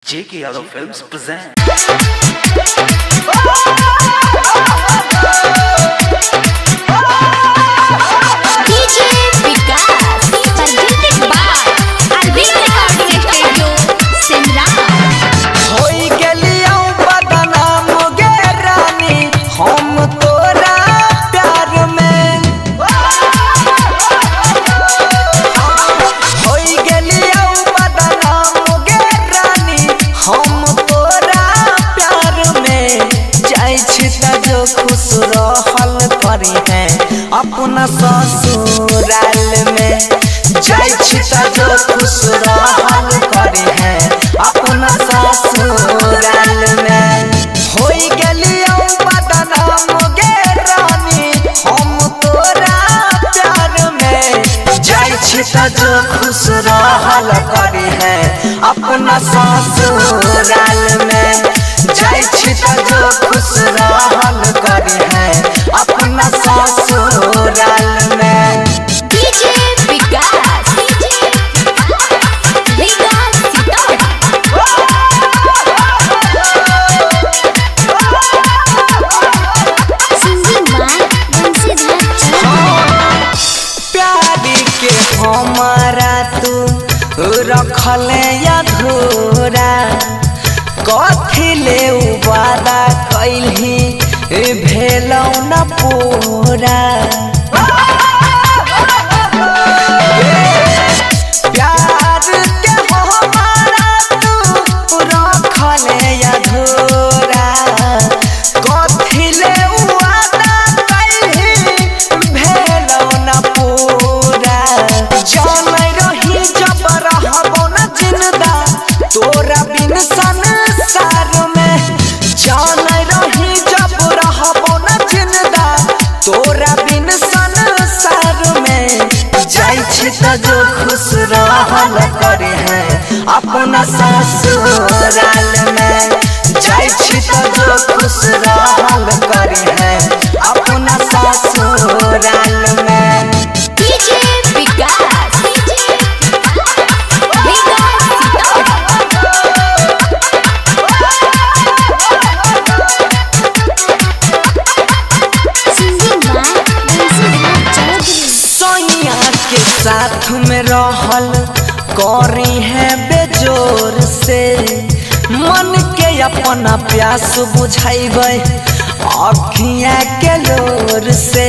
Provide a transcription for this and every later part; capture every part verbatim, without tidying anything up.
J K Yadav Films present. खुश रहल करी है अपना ससुराल में जाय छी त जो खुश रहल करी है अपना ससुराल में होई गेलियो बदनाम गे रानी हम तोरा प्यार में जाय छी त जो खुश रहल करी है अपना ससुराल में जाय छी त जो खुश रहल करी है अपना ससुराल में। DJ Vikas Vikas singing by Bansidhar प्यारी के हमारा तू रखले अधूरा कथी ले वादा कैलही भेलौ न पूरा प्यार के हमारा तू रखले अधूरा कथी ले वादा कैलही भेलौ न पूरा जानै रही जब रहबो न जिंदा तोरा बिन संसार में जानै रही जब रहबो न जिंदा तोरा बिन संसार में जाय छी त जो खुश रहल करे है अपना ससुराल में जाय छी त जो खुश रहल करे है अपना ससुराल में। डीजे विकास साथ में रहल करी है बेजोर से मन के अपना प्यास बुझाइबे अखियाँ के लोर से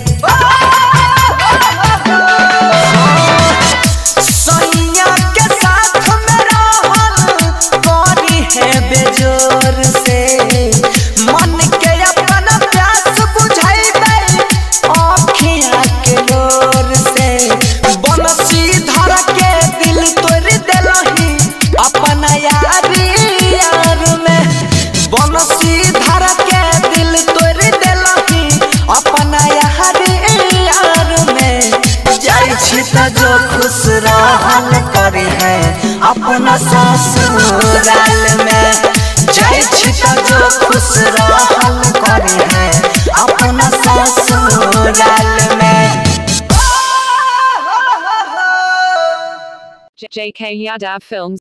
सैया के साथ में रहल करी है बेजोर से मन के अपना प्यास बुझाइबे अखियाँ के लोर से बंसीधर के दिल तोड़ देलही अपना यारी यार में बंसीधर के दिल तोड़ देलही अपना यारी यार में जाय छी त जो खुश रहल करी है अपना ससुराल में जाय छी त जो खुश रहल करी है अपना ससुराल में। J K Yadav Films